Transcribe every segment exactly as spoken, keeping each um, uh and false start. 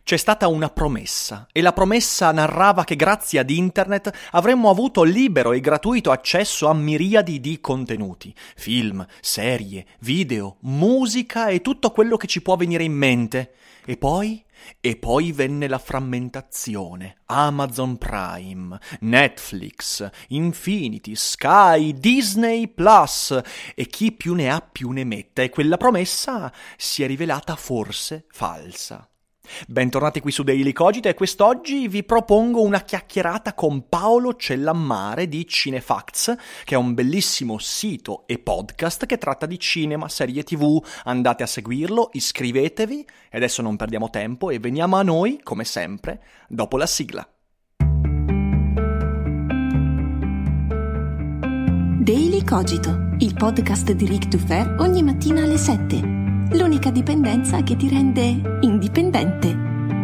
C'è stata una promessa, e la promessa narrava che grazie ad internet avremmo avuto libero e gratuito accesso a miriadi di contenuti, film, serie, video, musica e tutto quello che ci può venire in mente. E poi? E poi venne la frammentazione. Amazon Prime, Netflix, Infinity, Sky, Disney Plus, e chi più ne ha più ne metta, e quella promessa si è rivelata forse falsa. Bentornati qui su Daily Cogito, e quest'oggi vi propongo una chiacchierata con Paolo Cellammare di Cinefacts, che è un bellissimo sito e podcast che tratta di cinema, serie tv. Andate a seguirlo, iscrivetevi, e adesso non perdiamo tempo e veniamo a noi, come sempre, dopo la sigla. Daily Cogito, il podcast di Rick Dufer ogni mattina alle sette. L'unica dipendenza che ti rende indipendente.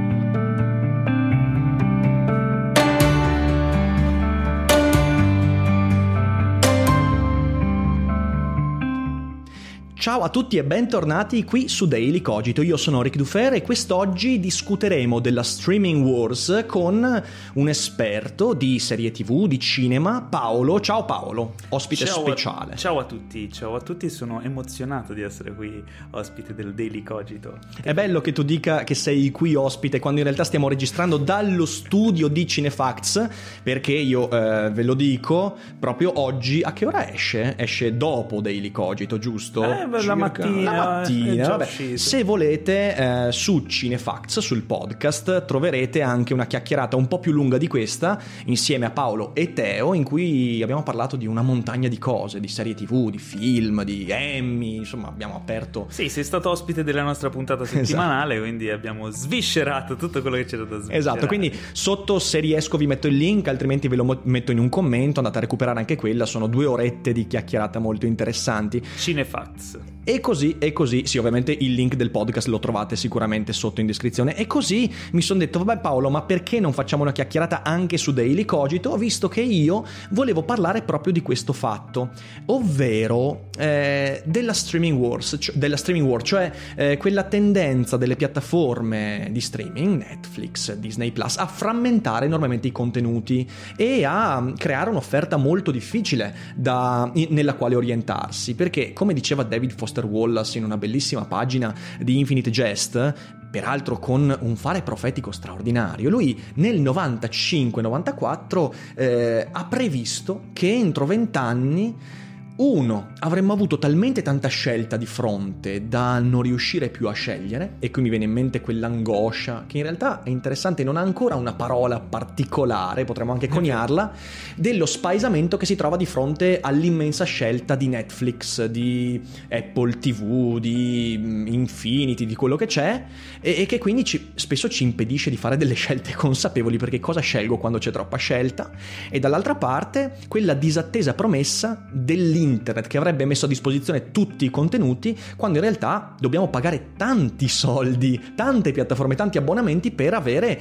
Ciao a tutti e bentornati qui su Daily Cogito. Io sono Rick Dufer e quest'oggi discuteremo della Streaming Wars con un esperto di serie tv, di cinema, Paolo. Ciao Paolo, ospite ciao speciale. A, ciao a tutti, ciao a tutti, sono emozionato di essere qui ospite del Daily Cogito. È bello che tu dica che sei qui ospite quando in realtà stiamo registrando dallo studio di Cinefacts, perché io eh, ve lo dico, proprio oggi, a che ora esce? Esce dopo Daily Cogito, giusto? Eh, La mattina, la mattina. Vabbè. Uscito. Se volete eh, su Cinefacts, sul podcast, troverete anche una chiacchierata un po' più lunga di questa insieme a Paolo e Teo, in cui abbiamo parlato di una montagna di cose, di serie tv, di film, di Emmy, insomma abbiamo aperto. Sì, sei stato ospite della nostra puntata settimanale, esatto. Quindi abbiamo sviscerato tutto quello che c'era da sviscerare. Esatto, quindi sotto, se riesco, vi metto il link, altrimenti ve lo metto in un commento, andate a recuperare anche quella, sono due orette di chiacchierata molto interessanti. Cinefacts. E così, e così, sì, ovviamente il link del podcast lo trovate sicuramente sotto in descrizione. E così mi sono detto, vabbè Paolo, ma perché non facciamo una chiacchierata anche su Daily Cogito, visto che io volevo parlare proprio di questo fatto, ovvero eh, della streaming wars, cioè, della streaming war, cioè eh, quella tendenza delle piattaforme di streaming, Netflix, Disney Plus, a frammentare enormemente i contenuti e a creare un'offerta molto difficile da, in, nella quale orientarsi, perché come diceva David Foster Wallace in una bellissima pagina di Infinite Jest, peraltro con un fare profetico straordinario, lui nel novantacinque novantaquattro eh, ha previsto che entro vent'anni uno, avremmo avuto talmente tanta scelta di fronte da non riuscire più a scegliere, e qui mi viene in mente quell'angoscia, che in realtà è interessante, non ha ancora una parola particolare, potremmo anche coniarla, dello spaesamento che si trova di fronte all'immensa scelta di Netflix, di Apple tivù, di Infinity, di quello che c'è, e, e che quindi ci, spesso ci impedisce di fare delle scelte consapevoli, perché cosa scelgo quando c'è troppa scelta? E dall'altra parte quella disattesa promessa dell'internet, internet che avrebbe messo a disposizione tutti i contenuti, quando in realtà dobbiamo pagare tanti soldi, tante piattaforme, tanti abbonamenti per avere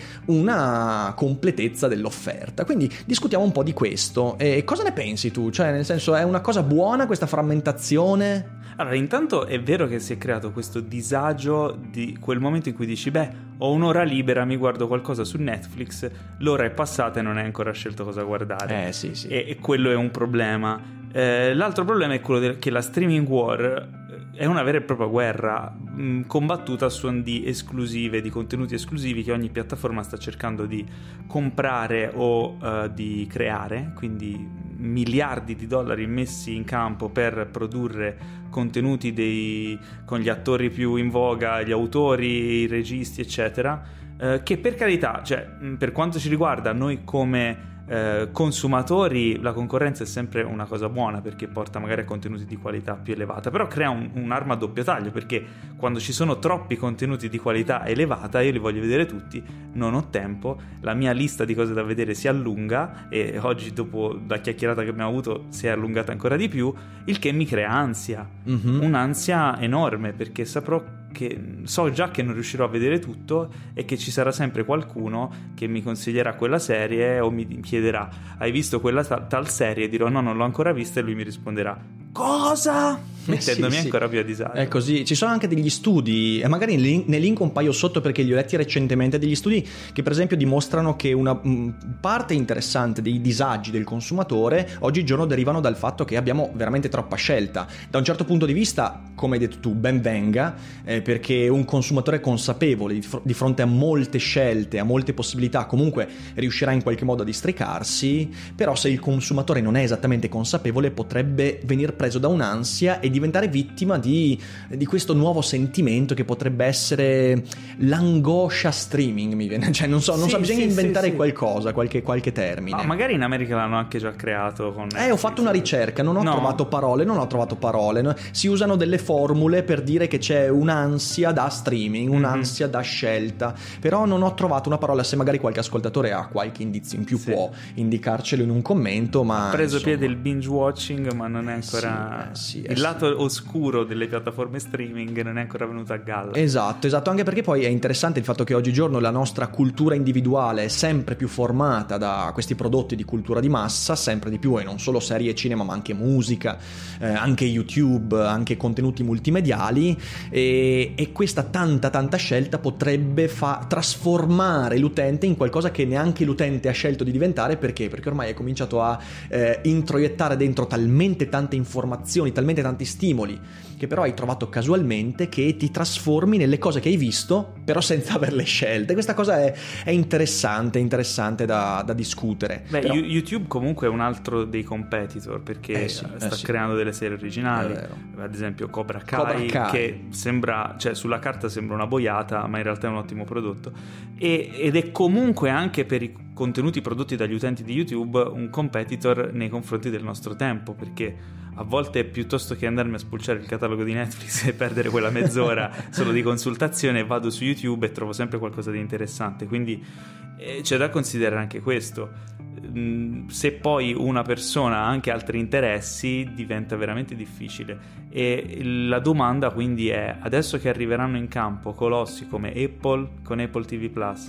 una completezza dell'offerta. Quindi discutiamo un po' di questo. E cosa ne pensi tu? Cioè, nel senso, è una cosa buona questa frammentazione? Allora, intanto è vero che si è creato questo disagio di quel momento in cui dici, beh, ho un'ora libera, mi guardo qualcosa su Netflix, l'ora è passata e non hai ancora scelto cosa guardare. Eh sì sì. E, e quello è un problema. Eh, l'altro problema è quello del, che la streaming war è una vera e propria guerra mh, combattuta a suon di esclusive, di contenuti esclusivi che ogni piattaforma sta cercando di comprare o uh, di creare, quindi miliardi di dollari messi in campo per produrre contenuti dei, con gli attori più in voga, gli autori, i registi, eccetera, uh, che per carità, cioè, mh, per quanto ci riguarda, noi come Eh, consumatori, la concorrenza è sempre una cosa buona, perché porta magari a contenuti di qualità più elevata, però crea un, un'arma a doppio taglio, perché quando ci sono troppi contenuti di qualità elevata io li voglio vedere tutti, non ho tempo, la mia lista di cose da vedere si allunga, e oggi dopo la chiacchierata che abbiamo avuto si è allungata ancora di più, il che mi crea ansia, mm-hmm. un'ansia enorme, perché saprò che so già che non riuscirò a vedere tutto e che ci sarà sempre qualcuno che mi consiglierà quella serie o mi chiederà hai visto quella tal, tal serie, e dirò no, non l'ho ancora vista, e lui mi risponderà cosa? Mettendomi sì, sì. ancora più a disagio. È così. Ci sono anche degli studi, e magari ne link un paio sotto perché li ho letti recentemente, degli studi che per esempio dimostrano che una parte interessante dei disagi del consumatore oggigiorno derivano dal fatto che abbiamo veramente troppa scelta. Da un certo punto di vista, come hai detto tu, ben venga, eh, perché un consumatore consapevole di, fr- di fronte a molte scelte, a molte possibilità, comunque riuscirà in qualche modo a districarsi. Però se il consumatore non è esattamente consapevole, potrebbe venir preso da un'ansia e diventare vittima di, di questo nuovo sentimento che potrebbe essere l'angoscia streaming, mi viene, cioè non so, non sì, so bisogna sì, inventare sì, sì. qualcosa, qualche, qualche termine. Ma magari in America l'hanno anche già creato con Eh, ho fatto una ricerca, non ho no. trovato parole, non ho trovato parole. No? Si usano delle formule per dire che c'è un'ansia da streaming, un'ansia mm-hmm. da scelta, però non ho trovato una parola. Se magari qualche ascoltatore ha qualche indizio in più sì. può indicarcelo in un commento, ma ha preso insomma... piede il binge watching, ma non è ancora eh sì, eh sì, il eh lato sì. oscuro delle piattaforme streaming non è ancora venuto a galla. Esatto, esatto, anche perché poi è interessante il fatto che oggigiorno la nostra cultura individuale è sempre più formata da questi prodotti di cultura di massa, sempre di più, e non solo serie e cinema ma anche musica, eh, anche YouTube, anche contenuti multimediali, e, e questa tanta tanta scelta potrebbe fa- trasformare l'utente in qualcosa che neanche l'utente ha scelto di diventare. Perché? Perché ormai è cominciato a eh, introiettare dentro talmente tante informazioni, talmente tanti stimoli che però hai trovato casualmente, che ti trasformi nelle cose che hai visto però senza averle scelte. Questa cosa è, è interessante, interessante da, da discutere. Beh, però... YouTube comunque è un altro dei competitor, perché eh sì, sta eh sì. creando delle serie originali, ad esempio Cobra Kai, Cobra Kai, che sembra, cioè sulla carta sembra una boiata, ma in realtà è un ottimo prodotto, e, ed è comunque anche per i contenuti prodotti dagli utenti di YouTube un competitor nei confronti del nostro tempo, perché a volte piuttosto che andarmi a spulciare il catalogo di Netflix e perdere quella mezz'ora solo di consultazione, vado su YouTube e trovo sempre qualcosa di interessante. Quindi eh, c'è da considerare anche questo. Mm, se poi una persona ha anche altri interessi, diventa veramente difficile. E la domanda quindi è: adesso che arriveranno in campo colossi come Apple con Apple ti vu Plus,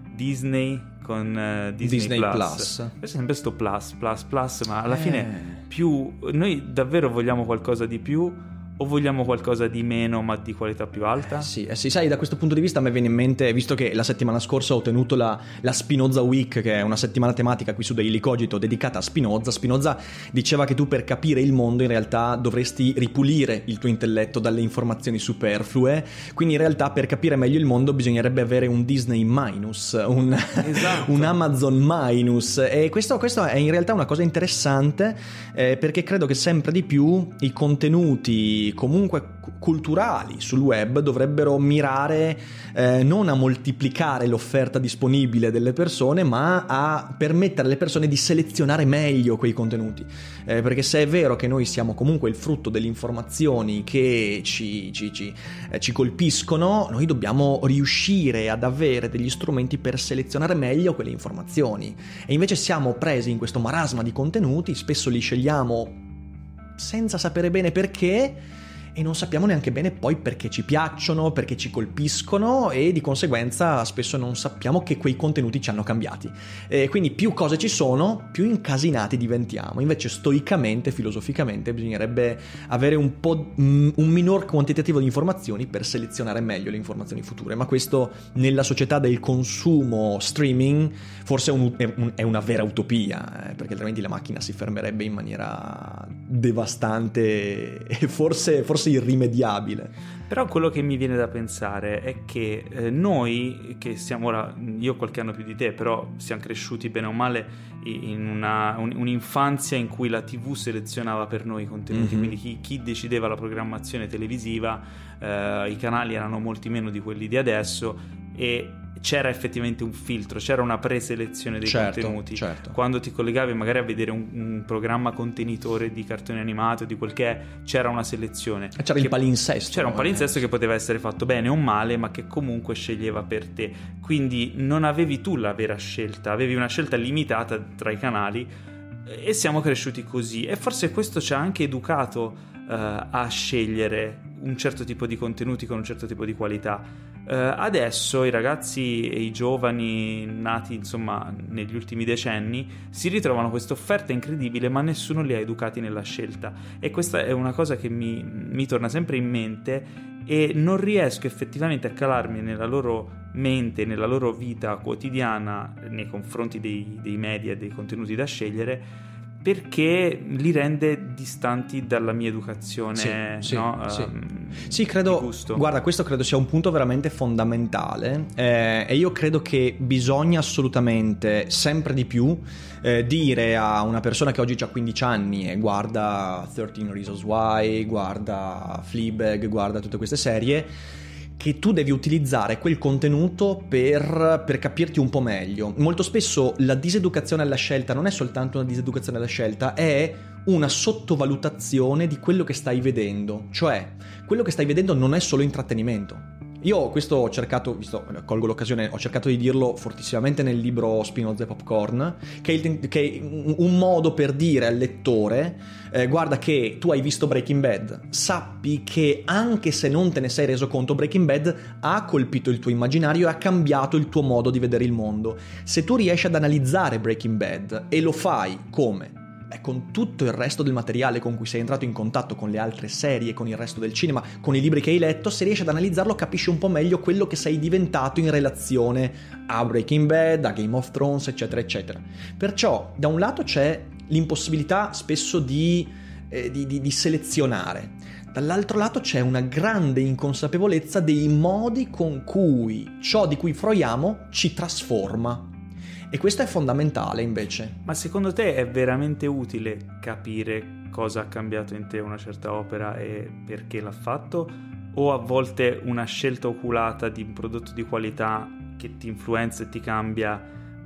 Disney con uh, Disney, Disney Plus, Plus. è sempre sto plus plus plus, ma alla eh. fine più noi davvero vogliamo qualcosa di più o vogliamo qualcosa di meno ma di qualità più alta? Eh sì, eh sì, sai, da questo punto di vista a me viene in mente, visto che la settimana scorsa ho tenuto la, la Spinoza Week, che è una settimana tematica qui su Daily Cogito dedicata a Spinoza. Spinoza diceva che tu per capire il mondo in realtà dovresti ripulire il tuo intelletto dalle informazioni superflue, quindi in realtà per capire meglio il mondo bisognerebbe avere un Disney minus, un, esatto. un Amazon minus, e questo, questo è in realtà una cosa interessante, eh, perché credo che sempre di più i contenuti comunque culturali sul web dovrebbero mirare eh, non a moltiplicare l'offerta disponibile delle persone, ma a permettere alle persone di selezionare meglio quei contenuti, eh, perché se è vero che noi siamo comunque il frutto delle informazioni che ci, ci, ci, eh, ci colpiscono, noi dobbiamo riuscire ad avere degli strumenti per selezionare meglio quelle informazioni, e invece siamo presi in questo marasma di contenuti, spesso li scegliamo senza sapere bene perché, e non sappiamo neanche bene poi perché ci piacciono, perché ci colpiscono, e di conseguenza spesso non sappiamo che quei contenuti ci hanno cambiati. E quindi più cose ci sono, più incasinati diventiamo. Invece stoicamente, filosoficamente, bisognerebbe avere un po' un minor quantitativo di informazioni per selezionare meglio le informazioni future. Ma questo nella società del consumo streaming forse è, un, è, un, è una vera utopia, eh, perché altrimenti la macchina si fermerebbe in maniera devastante e forse, forse irrimediabile. Però quello che mi viene da pensare è che eh, noi che siamo ora, io ho qualche anno più di te, però siamo cresciuti bene o male in una, un, un'infanzia in cui la tivù selezionava per noi i contenuti, mm-hmm. quindi chi, chi decideva la programmazione televisiva, eh, i canali erano molti meno di quelli di adesso, e c'era effettivamente un filtro, c'era una preselezione dei certo, contenuti. Certo. Quando ti collegavi magari a vedere un, un programma contenitore di cartone animato, di quel che è, c'era una selezione. C'era che, il palinsesto. C'era un palinsesto eh. che poteva essere fatto bene o male, ma che comunque sceglieva per te. Quindi non avevi tu la vera scelta, avevi una scelta limitata tra i canali, e siamo cresciuti così. E forse questo ci ha anche educato uh, a scegliere un certo tipo di contenuti con un certo tipo di qualità. Uh, adesso i ragazzi e i giovani nati insomma negli ultimi decenni si ritrovano questa offerta incredibile, ma nessuno li ha educati nella scelta, e questa è una cosa che mi, mi torna sempre in mente, e non riesco effettivamente a calarmi nella loro mente, nella loro vita quotidiana nei confronti dei, dei media e dei contenuti da scegliere, perché li rende distanti dalla mia educazione. Sì, sì, no? sì. Um, sì, credo, di gusto. Guarda, questo credo sia un punto veramente fondamentale, eh, e io credo che bisogna assolutamente sempre di più eh, dire a una persona che oggi ha quindici anni e guarda thirteen Reasons Why, guarda Fleabag, guarda tutte queste serie, che tu devi utilizzare quel contenuto per, per capirti un po' meglio. Molto spesso la diseducazione alla scelta non è soltanto una diseducazione alla scelta, è una sottovalutazione di quello che stai vedendo. Cioè, quello che stai vedendo non è solo intrattenimento. Io questo ho cercato, visto, colgo l'occasione, ho cercato di dirlo fortissimamente nel libro Spin-off the Popcorn, che è, il, che è un modo per dire al lettore, eh, guarda che tu hai visto Breaking Bad, sappi che anche se non te ne sei reso conto, Breaking Bad ha colpito il tuo immaginario e ha cambiato il tuo modo di vedere il mondo. Se tu riesci ad analizzare Breaking Bad e lo fai come? Beh, con tutto il resto del materiale con cui sei entrato in contatto, con le altre serie, con il resto del cinema, con i libri che hai letto, se riesci ad analizzarlo capisci un po' meglio quello che sei diventato in relazione a Breaking Bad, a Game of Thrones, eccetera eccetera. Perciò da un lato c'è l'impossibilità spesso di, eh, di, di, di selezionare, dall'altro lato c'è una grande inconsapevolezza dei modi con cui ciò di cui fruiamo ci trasforma. E questo è fondamentale invece. Ma secondo te è veramente utile capire cosa ha cambiato in te una certa opera e perché l'ha fatto? O a volte una scelta oculata di un prodotto di qualità che ti influenza e ti cambia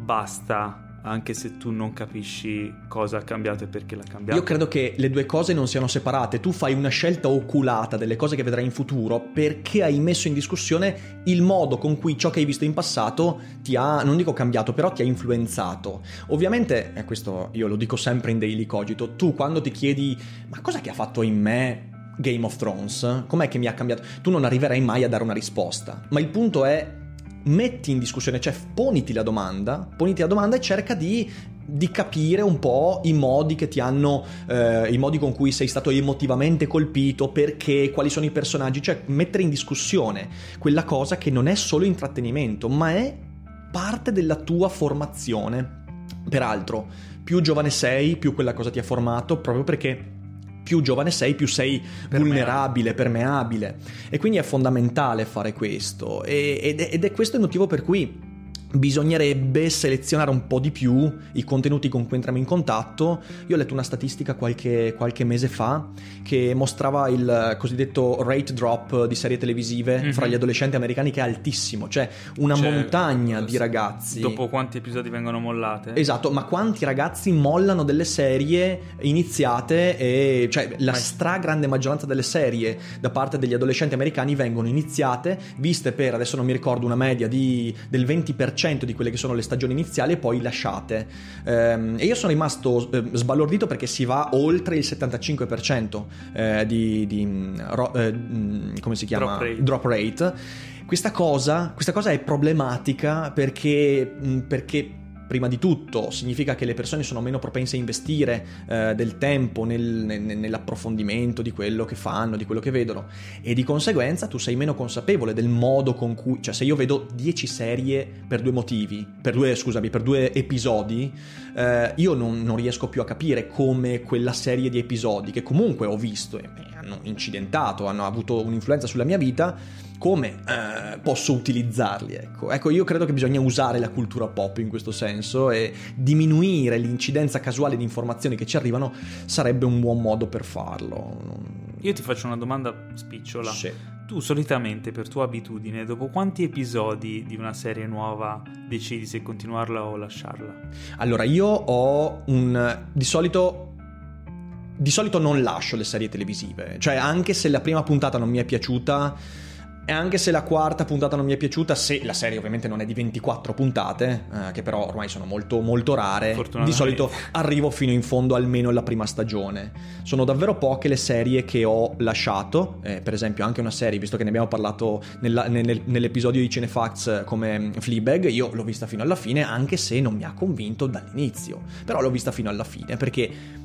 basta, anche se tu non capisci cosa ha cambiato e perché l'ha cambiato? Io credo che le due cose non siano separate. Tu fai una scelta oculata delle cose che vedrai in futuro perché hai messo in discussione il modo con cui ciò che hai visto in passato ti ha, non dico cambiato, però ti ha influenzato. Ovviamente, e questo io lo dico sempre in Daily Cogito, tu quando ti chiedi ma cosa che ha fatto in me Game of Thrones? Com'è che mi ha cambiato? Tu non arriverai mai a dare una risposta. Ma il punto è: metti in discussione, cioè poniti la domanda, poniti la domanda e cerca di, di capire un po' i modi che ti hanno, eh, i modi con cui sei stato emotivamente colpito, perché, quali sono i personaggi, cioè mettere in discussione quella cosa che non è solo intrattenimento, ma è parte della tua formazione. Peraltro, più giovane sei, più quella cosa ti ha formato, proprio perché più giovane sei, più sei vulnerabile, permeabile, e quindi è fondamentale fare questo, e, ed, è, ed è questo il motivo per cui bisognerebbe selezionare un po' di più i contenuti con cui entriamo in contatto. Io ho letto una statistica qualche, qualche mese fa che mostrava il cosiddetto rate drop di serie televisive mm-hmm. fra gli adolescenti americani, che è altissimo, cioè una cioè, montagna di ragazzi. Dopo quanti episodi vengono mollate? Esatto, ma quanti ragazzi mollano delle serie iniziate, e cioè la stragrande maggioranza delle serie da parte degli adolescenti americani vengono iniziate, viste per, adesso non mi ricordo, una media di, del venti per cento di quelle che sono le stagioni iniziali, e poi lasciate. Ehm, e io sono rimasto eh, sbalordito perché si va oltre il settantacinque per cento eh, di, di ro, eh, come si chiama? Drop rate. Drop rate. Questa cosa, questa cosa è problematica perché, perché prima di tutto significa che le persone sono meno propense a investire eh, del tempo nel, nel, nell'approfondimento di quello che fanno, di quello che vedono, e di conseguenza tu sei meno consapevole del modo con cui, cioè se io vedo dieci serie per due motivi, per due, scusami, per due episodi, eh, io non, non riesco più a capire come quella serie di episodi che comunque ho visto e hanno incidentato, hanno avuto un'influenza sulla mia vita, come eh, posso utilizzarli, ecco. Ecco, io credo che bisogna usare la cultura pop in questo senso, e diminuire l'incidenza casuale di informazioni che ci arrivano sarebbe un buon modo per farlo. Io ti faccio una domanda spicciola. Sì. Tu solitamente, per tua abitudine, dopo quanti episodi di una serie nuova decidi se continuarla o lasciarla? Allora, io ho un... di solito... Di solito non lascio le serie televisive, cioè anche se la prima puntata non mi è piaciuta, E anche se la quarta puntata non mi è piaciuta, se la serie ovviamente non è di ventiquattro puntate, eh, che però ormai sono molto molto rare, di solito arrivo fino in fondo almeno alla prima stagione. Sono davvero poche le serie che ho lasciato, eh, per esempio anche una serie, visto che ne abbiamo parlato nella, nel, nell'episodio di Cinefacts come Fleabag, io l'ho vista fino alla fine, anche se non mi ha convinto dall'inizio, però l'ho vista fino alla fine perché,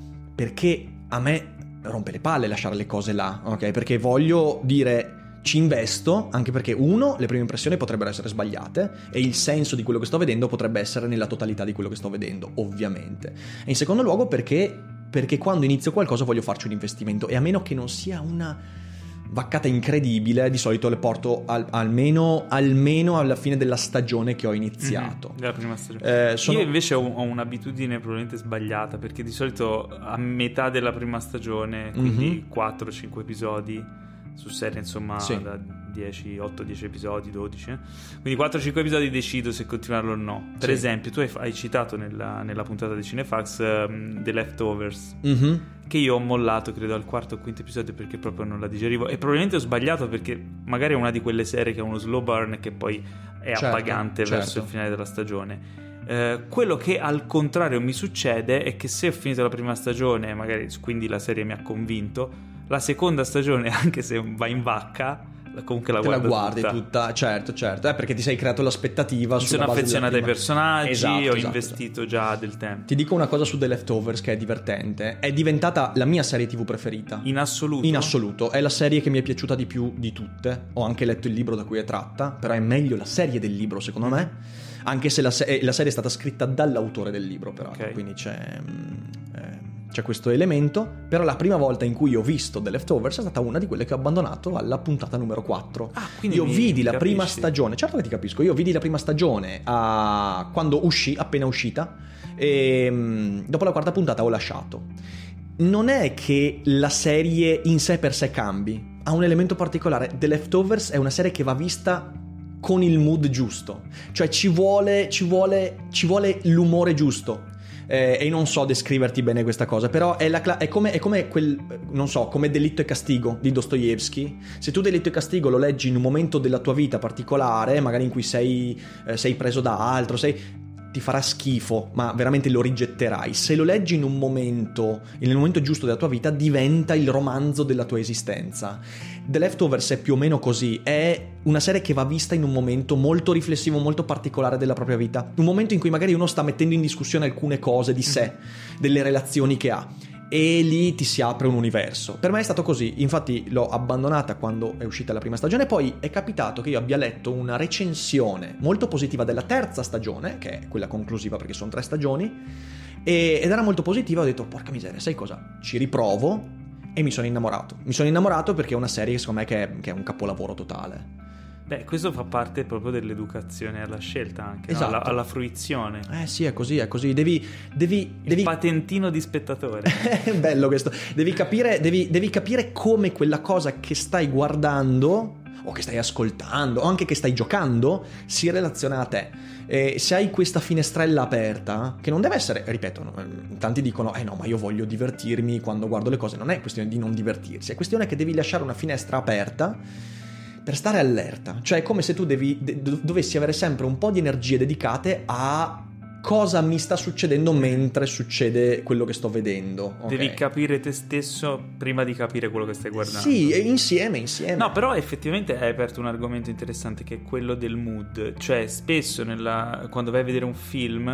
perché a me rompe le palle lasciare le cose là, ok? Perché voglio dire... ci investo, anche perché uno, le prime impressioni potrebbero essere sbagliate e il senso di quello che sto vedendo potrebbe essere nella totalità di quello che sto vedendo, ovviamente. E in secondo luogo perché, perché quando inizio qualcosa voglio farci un investimento, e a meno che non sia una vaccata incredibile, di solito le porto al, almeno, almeno alla fine della stagione che ho iniziato. Mm-hmm, della prima stagione. Eh, sono... Io invece ho, ho un'abitudine probabilmente sbagliata, perché di solito a metà della prima stagione, quindi mm-hmm. quattro cinque episodi su serie, insomma, sì. da dieci, otto dieci episodi, dodici, eh? Quindi quattro cinque episodi decido se continuarlo o no. Per sì. esempio, tu hai, hai citato nella, nella puntata di Cinefax um, The Leftovers, mm-hmm. che io ho mollato credo al quarto o quinto episodio perché proprio non la digerivo, e probabilmente ho sbagliato perché magari è una di quelle serie che ha uno slow burn che poi è certo, appagante certo. verso il finale della stagione. Uh, quello che al contrario mi succede è che se ho finito la prima stagione, magari quindi la serie mi ha convinto, la seconda stagione, anche se va in vacca, comunque la, te la guardi tutta. tutta, certo, certo, eh, perché ti sei creato l'aspettativa. Mi sono affezionato ai personaggi, esatto, ho esatto, investito esatto. già del tempo. Ti dico una cosa su The Leftovers che è divertente, è diventata la mia serie tv preferita. In assoluto? In assoluto, è la serie che mi è piaciuta di più di tutte. Ho anche letto il libro da cui è tratta, però è meglio la serie del libro secondo me, anche se la, se- la serie è stata scritta dall'autore del libro, però okay. quindi c'è... Eh, c'è questo elemento, però la prima volta in cui ho visto The Leftovers è stata una di quelle che ho abbandonato alla puntata numero quattro. Ah, quindi io vidi la capisci. prima stagione, certo che ti capisco, io vidi la prima stagione a... quando uscì, appena uscita, e mh, dopo la quarta puntata ho lasciato. Non è che la serie in sé per sé cambi, ha un elemento particolare. The Leftovers è una serie che va vista con il mood giusto, cioè ci vuole, ci vuole, ci vuole l'umore giusto. Eh, e non so descriverti bene questa cosa, però è, la cla- è, come, è come quel, non so, come Delitto e Castigo di Dostoevsky. Se tu Delitto e Castigo lo leggi in un momento della tua vita particolare, magari in cui sei, eh, sei preso da altro, sei... ti farà schifo, ma veramente lo rigetterai. Se lo leggi in un momento, nel momento giusto della tua vita, diventa il romanzo della tua esistenza. The Leftovers è più o meno così, è una serie che va vista in un momento molto riflessivo, molto particolare della propria vita, un momento in cui magari uno sta mettendo in discussione alcune cose di sé, delle relazioni che ha, e lì ti si apre un universo. Per me è stato così, infatti l'ho abbandonata quando è uscita la prima stagione. Poi è capitato che io abbia letto una recensione molto positiva della terza stagione, che è quella conclusiva perché sono tre stagioni, e, ed era molto positiva. Ho detto porca miseria, sai cosa? Ci riprovo, e mi sono innamorato. Mi sono innamorato perché è una serie secondo me che è, che è un capolavoro totale. Beh, questo fa parte proprio dell'educazione alla scelta anche, esatto. no? alla, alla fruizione. Eh sì, è così, è così. Devi... devi, Il devi... patentino di spettatore. È bello questo. Devi capire, devi, devi capire come quella cosa che stai guardando, o che stai ascoltando, o anche che stai giocando, si relaziona a te. E se hai questa finestrella aperta, che non deve essere, ripeto, tanti dicono eh no, ma io voglio divertirmi quando guardo le cose. Non è questione di non divertirsi, è questione che devi lasciare una finestra aperta per stare allerta. Cioè è come se tu devi, de, dovessi avere sempre un po' di energie dedicate a cosa mi sta succedendo mentre succede quello che sto vedendo. Okay? Devi capire te stesso prima di capire quello che stai guardando. Sì, insieme, insieme. No, però effettivamente hai aperto un argomento interessante, che è quello del mood. Cioè spesso nella, quando vai a vedere un film,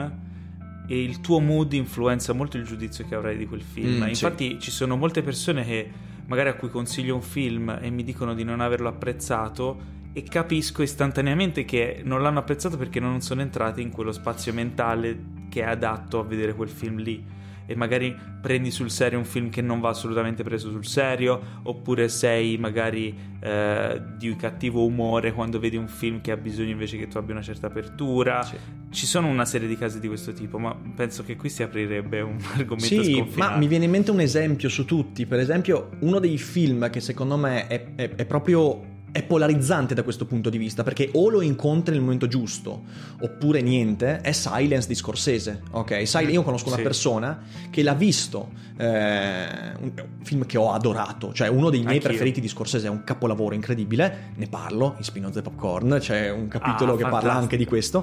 e il tuo mood influenza molto il giudizio che avrai di quel film. Mm, Infatti sì. Ci sono molte persone che magari a cui consiglio un film e mi dicono di non averlo apprezzato, e capisco istantaneamente che non l'hanno apprezzato perché non sono entrati in quello spazio mentale che è adatto a vedere quel film lì. E magari prendi sul serio un film che non va assolutamente preso sul serio, oppure sei magari eh, di cattivo umore quando vedi un film che ha bisogno invece che tu abbia una certa apertura. Sì. Ci sono una serie di casi di questo tipo, ma penso che qui si aprirebbe un argomento sì, sconfinato. Ma mi viene in mente un esempio su tutti. Per esempio, uno dei film che secondo me è, è, è proprio è polarizzante da questo punto di vista, perché o lo incontri nel momento giusto oppure niente. È Silence di Scorsese, ok? Silence, io conosco una sì. persona che l'ha visto, eh, un film che ho adorato, cioè uno dei miei Anch'io. preferiti di Scorsese, è un capolavoro incredibile, ne parlo in Spin on the Popcorn, c'è un capitolo ah, che fantastico. parla anche di questo,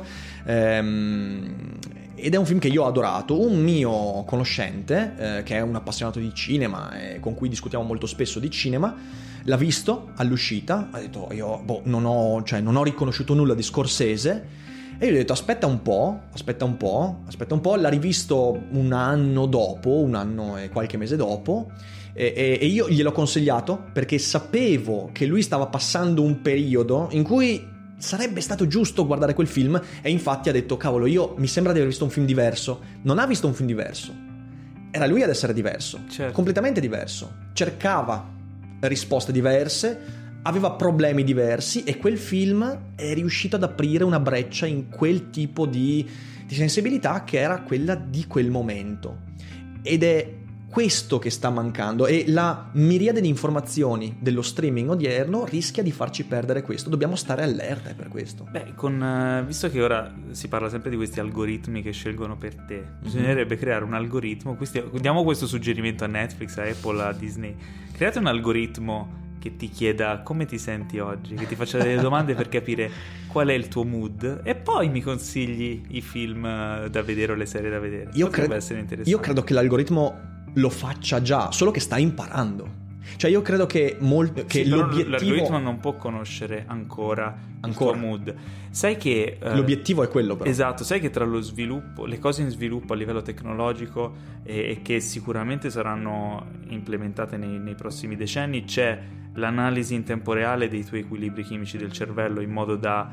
ehm, ed è un film che io ho adorato. Un mio conoscente, eh, che è un appassionato di cinema e con cui discutiamo molto spesso di cinema, l'ha visto all'uscita, ha detto io boh, non ho, cioè, non ho riconosciuto nulla di Scorsese, e io gli ho detto aspetta un po', aspetta un po', aspetta un po', l'ha rivisto un anno dopo, un anno e qualche mese dopo, e, e, e io gliel'ho consigliato perché sapevo che lui stava passando un periodo in cui sarebbe stato giusto guardare quel film, e infatti ha detto cavolo, io mi sembra di aver visto un film diverso. Non ha visto un film diverso, era lui ad essere diverso, certo. completamente diverso, cercava risposte diverse, aveva problemi diversi, e quel film è riuscito ad aprire una breccia in quel tipo di, di sensibilità che era quella di quel momento, ed è questo che sta mancando, e la miriade di informazioni dello streaming odierno rischia di farci perdere questo. Dobbiamo stare allerta per questo. Beh, con, visto che ora si parla sempre di questi algoritmi che scelgono per te, mm-hmm. bisognerebbe creare un algoritmo. Questi, diamo questo suggerimento a Netflix, a Apple, a Disney. Create un algoritmo che ti chieda come ti senti oggi, che ti faccia delle domande per capire qual è il tuo mood, e poi mi consigli i film da vedere o le serie da vedere. Io, cred- essere interessante. Io credo che l'algoritmo lo faccia già, solo che sta imparando. Cioè io credo che, molt- che sì, l'obiettivo... l'algoritmo non può conoscere ancora, ancora. il tuo mood. Sai che... Eh, l'obiettivo è quello però. Esatto, sai che tra lo sviluppo, le cose in sviluppo a livello tecnologico e, e che sicuramente saranno implementate nei, nei prossimi decenni, c'è l'analisi in tempo reale dei tuoi equilibri chimici del cervello, in modo da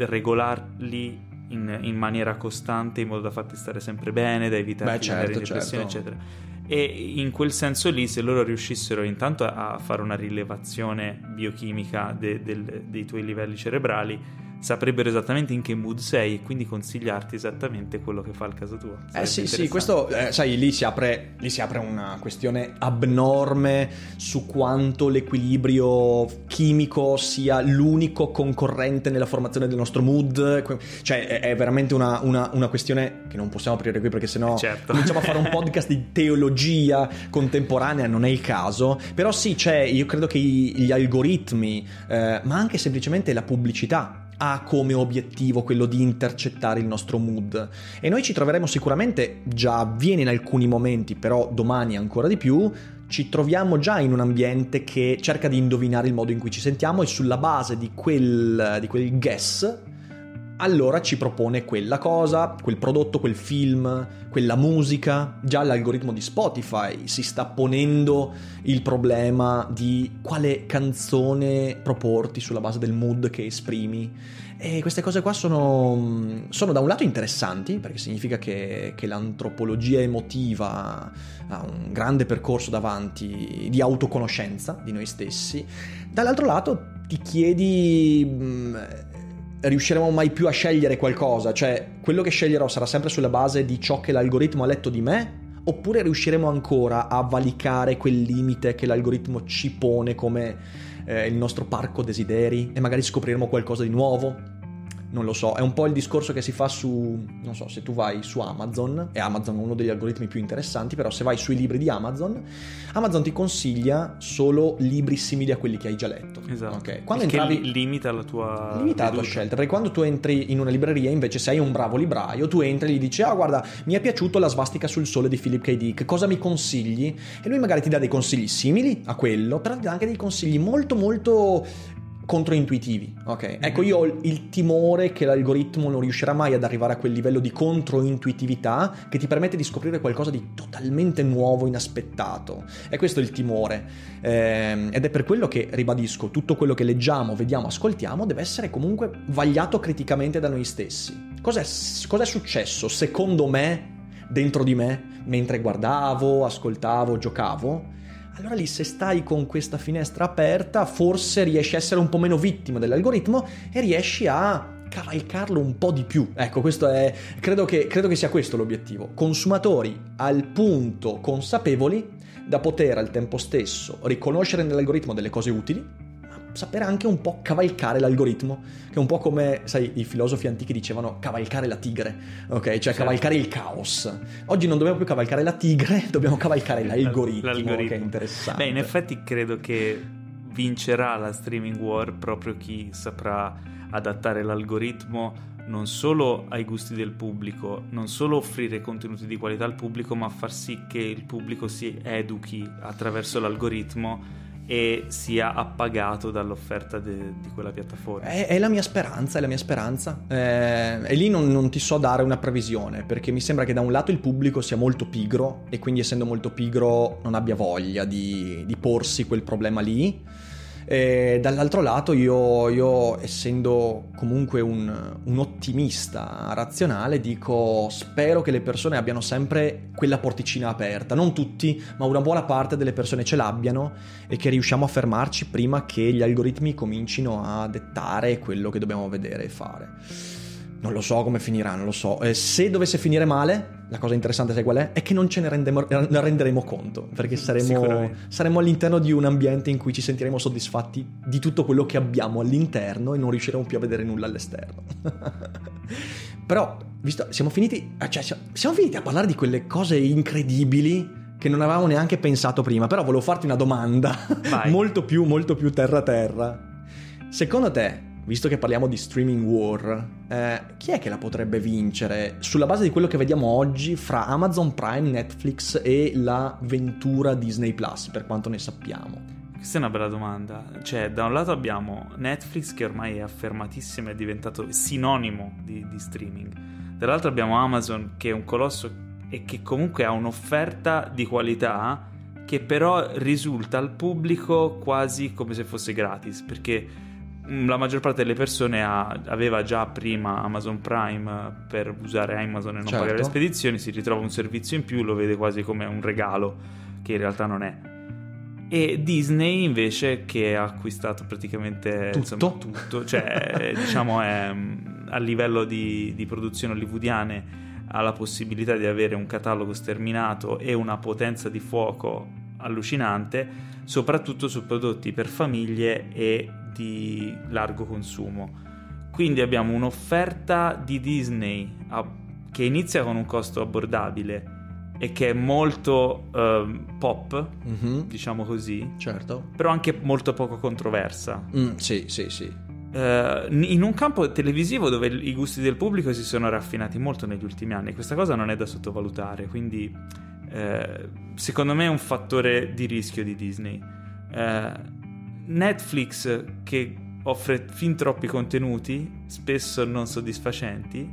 regolarli in, in maniera costante, in modo da farti stare sempre bene, da evitare Beh, certo, depressione, certo. eccetera. E in quel senso lì, se loro riuscissero intanto a fare una rilevazione biochimica de, de, dei tuoi livelli cerebrali, saprebbero esattamente in che mood sei e quindi consigliarti esattamente quello che fa al caso tuo. Sarebbe eh sì sì, questo eh, sai, lì si apre lì si apre una questione abnorme su quanto l'equilibrio chimico sia l'unico concorrente nella formazione del nostro mood. Cioè è, è veramente una, una, una questione che non possiamo aprire qui, perché sennò eh certo. cominciamo a fare un podcast di teologia contemporanea, non è il caso. Però sì, c'è, io credo che gli algoritmi, eh, ma anche semplicemente la pubblicità, ha come obiettivo quello di intercettare il nostro mood, e noi ci troveremo sicuramente, già avviene in alcuni momenti, però domani ancora di più, ci troviamo già in un ambiente che cerca di indovinare il modo in cui ci sentiamo, e sulla base di quel, di quel guess allora ci propone quella cosa, quel prodotto, quel film, quella musica. Già l'algoritmo di Spotify si sta ponendo il problema di quale canzone proporti sulla base del mood che esprimi, e queste cose qua sono, sono da un lato interessanti, perché significa che, che l'antropologia emotiva ha un grande percorso davanti di autoconoscenza di noi stessi. Dall'altro lato ti chiedi... Mh, riusciremo mai più a scegliere qualcosa? Cioè, quello che sceglierò sarà sempre sulla base di ciò che l'algoritmo ha letto di me, oppure riusciremo ancora a valicare quel limite che l'algoritmo ci pone come eh, il nostro parco desideri, e magari scopriremo qualcosa di nuovo? Non lo so, è un po' il discorso che si fa su, non so, se tu vai su Amazon, e Amazon è uno degli algoritmi più interessanti, però se vai sui libri di Amazon, Amazon ti consiglia solo libri simili a quelli che hai già letto. Esatto. Okay. Quando entravi, limita la tua limita la tua scelta, perché quando tu entri in una libreria, invece, se hai un bravo libraio, tu entri e gli dici: ah, guarda, mi è piaciuto La svastica sul sole di Philip K. Dick, cosa mi consigli? E lui magari ti dà dei consigli simili a quello, però ti dà anche dei consigli molto molto controintuitivi, ok? Mm-hmm. Ecco, io ho il timore che l'algoritmo non riuscirà mai ad arrivare a quel livello di controintuitività che ti permette di scoprire qualcosa di totalmente nuovo, inaspettato. E questo è il timore, eh, ed è per quello che, ribadisco, tutto quello che leggiamo, vediamo, ascoltiamo deve essere comunque vagliato criticamente da noi stessi. Cos'è, cos'è successo, secondo me, dentro di me, mentre guardavo, ascoltavo, giocavo? Allora lì, se stai con questa finestra aperta, forse riesci a essere un po' meno vittima dell'algoritmo e riesci a cavalcarlo un po' di più. Ecco, questo è, credo che, credo che sia questo l'obiettivo. Consumatori al punto consapevoli da poter al tempo stesso riconoscere nell'algoritmo delle cose utili, ma sapere anche un po' cavalcare l'algoritmo, che è un po' come, sai, i filosofi antichi dicevano cavalcare la tigre, ok? Cioè certo. cavalcare il caos. Oggi non dobbiamo più cavalcare la tigre, dobbiamo cavalcare l'algoritmo, l'algoritmo. Che è interessante. Beh, in effetti credo che vincerà la streaming war proprio chi saprà adattare l'algoritmo non solo ai gusti del pubblico, non solo offrire contenuti di qualità al pubblico, ma far sì che il pubblico si educhi attraverso l'algoritmo e sia appagato dall'offerta de, di quella piattaforma. È, è la mia speranza, è la mia speranza. Eh, e lì non, non ti so dare una previsione, perché mi sembra che da un lato il pubblico sia molto pigro e quindi essendo molto pigro non abbia voglia di, di porsi quel problema lì. E dall'altro lato io, io essendo comunque un, un ottimista razionale dico spero che le persone abbiano sempre quella porticina aperta, non tutti ma una buona parte delle persone ce l'abbiano e che riusciamo a fermarci prima che gli algoritmi comincino a dettare quello che dobbiamo vedere e fare. Non lo so come finirà, non lo so. Eh, se dovesse finire male, la cosa interessante sai qual è? È che non ce ne rendemo, ne renderemo conto, perché saremo, saremo all'interno di un ambiente in cui ci sentiremo soddisfatti di tutto quello che abbiamo all'interno e non riusciremo più a vedere nulla all'esterno. Però, visto, siamo finiti, cioè, siamo finiti a parlare di quelle cose incredibili che non avevamo neanche pensato prima, però volevo farti una domanda molto più, molto più terra terra. Secondo te, visto che parliamo di streaming war, eh, chi è che la potrebbe vincere sulla base di quello che vediamo oggi fra Amazon Prime, Netflix e la ventura Disney Plus, per quanto ne sappiamo? Questa è una bella domanda. Cioè, da un lato abbiamo Netflix che ormai è affermatissimo, è diventato sinonimo di, di streaming. Dall'altro abbiamo Amazon che è un colosso e che comunque ha un'offerta di qualità che però risulta al pubblico quasi come se fosse gratis, perché la maggior parte delle persone ha, aveva già prima Amazon Prime per usare Amazon e non certo. pagare le spedizioni, si ritrova un servizio in più, lo vede quasi come un regalo, che in realtà non è. E Disney invece, che ha acquistato praticamente tutto, insomma, tutto cioè diciamo è a livello di, di produzioni hollywoodiane, ha la possibilità di avere un catalogo sterminato e una potenza di fuoco allucinante, soprattutto su prodotti per famiglie e di largo consumo. Quindi abbiamo un'offerta di Disney a, che inizia con un costo abbordabile e che è molto uh, pop, mm-hmm. diciamo così, certo, però anche molto poco controversa. Mm, sì, sì, sì. Uh, in un campo televisivo dove i gusti del pubblico si sono raffinati molto negli ultimi anni, questa cosa non è da sottovalutare, quindi uh, secondo me è un fattore di rischio di Disney. Uh, Netflix che offre fin troppi contenuti, spesso non soddisfacenti.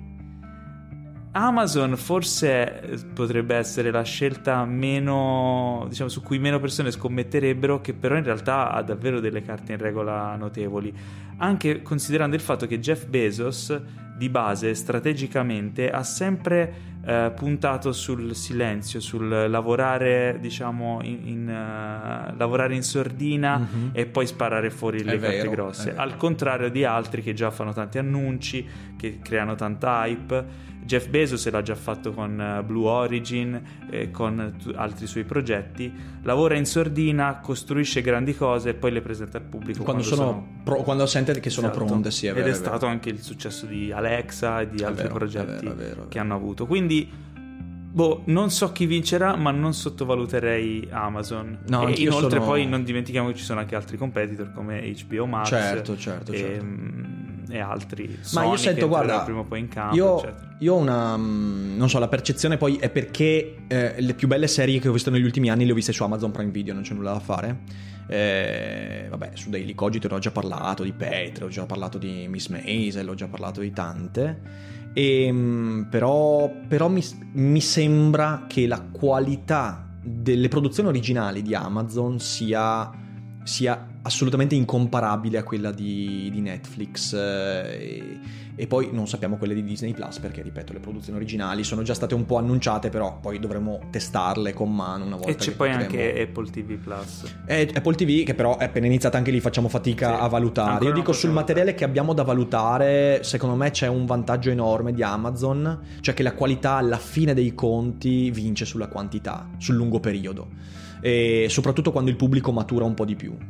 Amazon forse potrebbe essere la scelta meno, diciamo, su cui meno persone scommetterebbero, che però in realtà ha davvero delle carte in regola notevoli, anche considerando il fatto che Jeff Bezos di base strategicamente ha sempre eh, puntato sul silenzio, sul lavorare, diciamo, in, in uh, lavorare in sordina, mm-hmm. e poi sparare fuori le è carte vero, grosse, al contrario di altri che già fanno tanti annunci, che creano tanta hype. Jeff Bezos l'ha già fatto con uh, Blue Origin e con t- altri suoi progetti, lavora in sordina, costruisce grandi cose e poi le presenta al pubblico quando, quando, sono, sono... Pro- quando sente che sono esatto. pronte, sì, è vero, ed è, è stato vero. anche il successo di Alexa e di è altri vero, progetti è vero, è vero, è vero. che hanno avuto. Quindi boh, non so chi vincerà, ma non sottovaluterei Amazon. No, e inoltre sono... poi non dimentichiamo che ci sono anche altri competitor come H B O Max, certo, certo, e, certo. e altri. Ma Sony, io sento, che guarda, prima o poi in campo, io, eccetera. io ho una, non so, la percezione poi è perché eh, le più belle serie che ho visto negli ultimi anni le ho viste su Amazon Prime Video, non c'è nulla da fare. Eh, vabbè, su Daily Cogito ne ho già parlato, di Petre, ho già parlato di Miss Maisel, ho già parlato di tante. E, però però mi, mi sembra che la qualità delle produzioni originali di Amazon sia, sia assolutamente incomparabile a quella di, di Netflix, eh, e, e poi non sappiamo quelle di Disney Plus perché, ripeto, le produzioni originali sono già state un po' annunciate, però poi dovremo testarle con mano una volta. E c'è che poi potremo... anche Apple T V Plus. E Apple T V, che però è appena iniziata anche lì, facciamo fatica sì, a valutare. Io dico, sul materiale valutare. Che abbiamo da valutare, secondo me c'è un vantaggio enorme di Amazon, cioè che la qualità alla fine dei conti vince sulla quantità, sul lungo periodo. e soprattutto quando il pubblico matura un po' di più.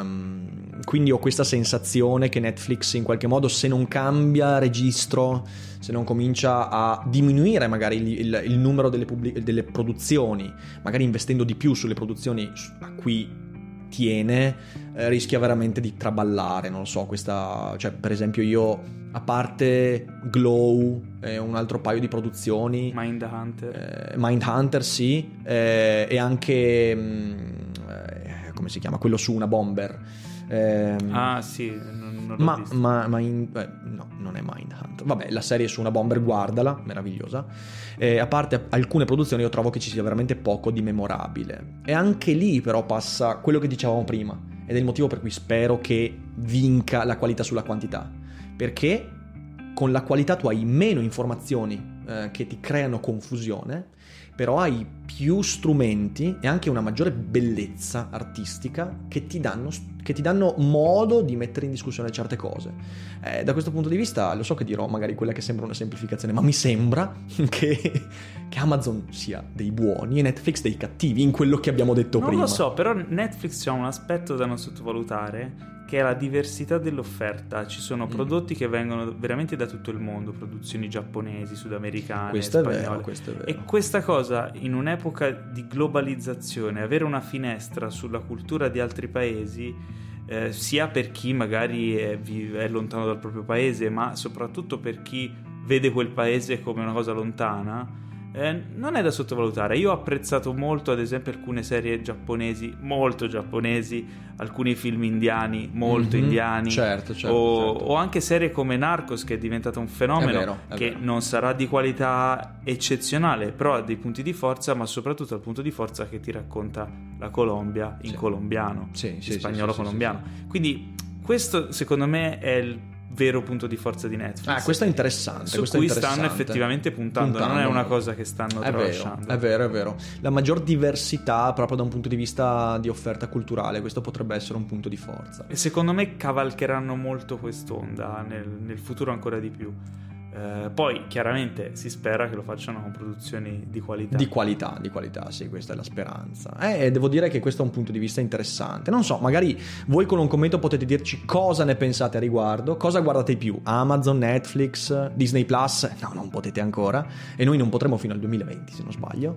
Um, quindi ho questa sensazione che Netflix in qualche modo, se non cambia registro, se non comincia a diminuire magari il, il, il numero delle, pubblic- delle produzioni, magari investendo di più sulle produzioni a cui tiene, eh, rischia veramente di traballare, non lo so, questa, cioè per esempio io, a parte Glow e un altro paio di produzioni, Mindhunter, eh, Mindhunter sì, eh, e anche mh, eh, come si chiama, quello su una bomber, eh, ah sì, non, non l'ho ma, visto. ma, ma in, eh, no, non è Mindhunter, vabbè, la serie su una bomber, guardala, meravigliosa. Eh, a parte alcune produzioni, io trovo che ci sia veramente poco di memorabile, e anche lì però passa quello che dicevamo prima, ed è il motivo per cui spero che vinca la qualità sulla quantità, perché con la qualità tu hai meno informazioni eh, che ti creano confusione, però hai più strumenti e anche una maggiore bellezza artistica che ti danno, che ti danno modo di mettere in discussione certe cose. Eh, da questo punto di vista, lo so che dirò magari quella che sembra una semplificazione, ma mi sembra che, che Amazon sia dei buoni e Netflix dei cattivi, in quello che abbiamo detto non prima. Non lo so, però Netflix ha un aspetto da non sottovalutare, che è la diversità dell'offerta. Ci sono prodotti mm. che vengono veramente da tutto il mondo, produzioni giapponesi, sudamericane, questo spagnole. È vero, questo è vero. E questa cosa, in un'epoca di globalizzazione, avere una finestra sulla cultura di altri paesi, eh, sia per chi magari è, è lontano dal proprio paese, ma soprattutto per chi vede quel paese come una cosa lontana, Eh, non è da sottovalutare. Io ho apprezzato molto, ad esempio, alcune serie giapponesi, molto giapponesi, alcuni film indiani, molto mm-hmm. indiani, certo, certo, o, certo. o anche serie come Narcos, che è diventato un fenomeno, è vero, è che vero. non sarà di qualità eccezionale, però ha dei punti di forza, ma soprattutto il punto di forza che ti racconta la Colombia in sì. colombiano, sì, in sì, spagnolo sì, sì, colombiano. sì, sì. Quindi questo, secondo me, è il vero punto di forza di Netflix. Ah, questo è interessante. Su questo cui è interessante. stanno effettivamente puntando, puntando, non è una cosa che stanno è tralasciando. Vero, è vero, è vero. La maggior diversità proprio da un punto di vista di offerta culturale, questo potrebbe essere un punto di forza. E secondo me cavalcheranno molto quest'onda nel, nel futuro ancora di più. Eh, poi chiaramente si spera che lo facciano con produzioni di qualità. Di qualità, di qualità, sì, questa è la speranza. E eh, devo dire che questo è un punto di vista interessante. Non so, magari voi con un commento potete dirci cosa ne pensate a riguardo, cosa guardate più, Amazon, Netflix, Disney Plus? No, non potete ancora, e noi non potremo fino al duemilaventi, se non sbaglio.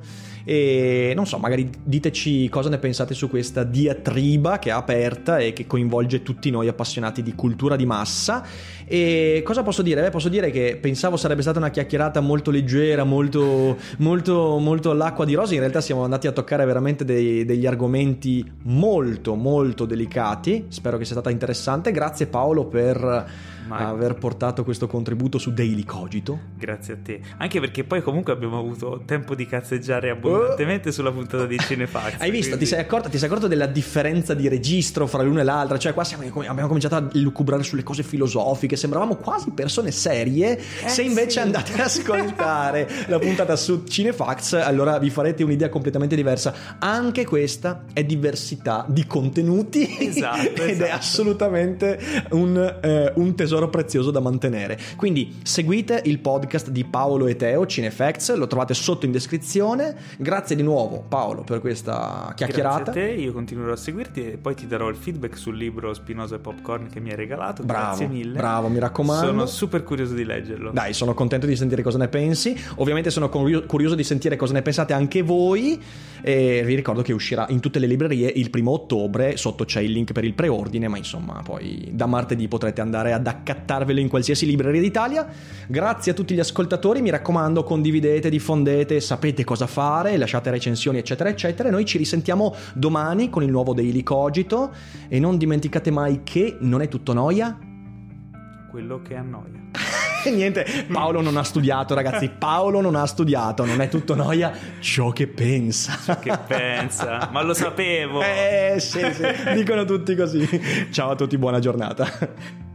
E non so, magari diteci cosa ne pensate su questa diatriba che è aperta e che coinvolge tutti noi appassionati di cultura di massa. E cosa posso dire? Beh, posso dire che pensavo sarebbe stata una chiacchierata molto leggera, molto, molto, molto all'acqua di rose. In realtà siamo andati a toccare veramente dei, degli argomenti molto, molto delicati. Spero che sia stata interessante. Grazie Paolo per Mai. aver portato questo contributo su Daily Cogito. Grazie a te. Anche perché poi comunque abbiamo avuto tempo di cazzeggiare abbondantemente oh. sulla puntata di Cinefax. Hai visto? Quindi... Ti sei accorto, ti sei accorto della differenza di registro fra l'una e l'altra? Cioè qua siamo, abbiamo cominciato a lucubrare sulle cose filosofiche, sembravamo quasi persone serie. Eh, Se invece sì. andate ad ascoltare la puntata su Cinefax, allora vi farete un'idea completamente diversa. Anche questa è diversità di contenuti. Esatto, ed esatto. è assolutamente un, eh, un tesoro prezioso da mantenere. Quindi seguite il podcast di Paolo e Teo, Cinefacts, lo trovate sotto in descrizione. Grazie di nuovo Paolo per questa chiacchierata. Grazie a te, io continuerò a seguirti e poi ti darò il feedback sul libro Spinoza e Popcorn che mi hai regalato. Bravo, grazie mille. Bravo, mi raccomando. Sono super curioso di leggerlo. Dai, sono contento di sentire cosa ne pensi. Ovviamente sono curioso di sentire cosa ne pensate anche voi. E vi ricordo che uscirà in tutte le librerie il primo ottobre. Sotto c'è il link per il preordine, ma insomma poi da martedì potrete andare ad accattarvelo in qualsiasi libreria d'Italia. Grazie a tutti gli ascoltatori, mi raccomando, condividete, diffondete, sapete cosa fare, lasciate recensioni eccetera eccetera. Noi ci risentiamo domani con il nuovo Daily Cogito e non dimenticate mai che non è tutto noia quello che annoia. Niente, Paolo non ha studiato, ragazzi. Paolo non ha studiato, non è tutto noia ciò che pensa. Ciò che pensa, ma lo sapevo. Eh sì, sì, dicono tutti così. Ciao a tutti, buona giornata.